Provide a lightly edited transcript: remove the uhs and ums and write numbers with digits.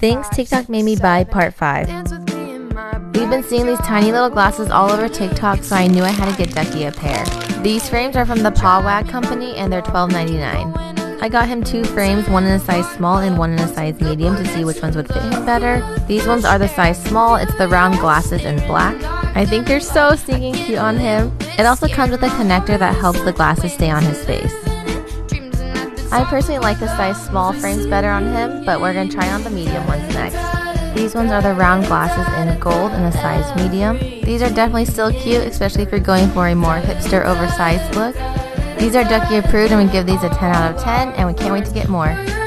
Things TikTok Made Me Buy Part 5. We've been seeing these tiny little glasses all over TikTok, so I knew I had to get Ducky a pair. These frames are from the Pawwag company and they're $12.99. I got him 2 frames, one in a size small and one in a size medium to see which ones would fit him better. These ones are the size small, it's the round glasses in black. I think they're so stinking cute on him. It also comes with a connector that helps the glasses stay on his face. I personally like the size small frames better on him, but we're going to try on the medium ones next. These ones are the round glasses in gold in a size medium. These are definitely still cute, especially if you're going for a more hipster oversized look. These are Ducky approved and we give these a 10 out of 10 and we can't wait to get more.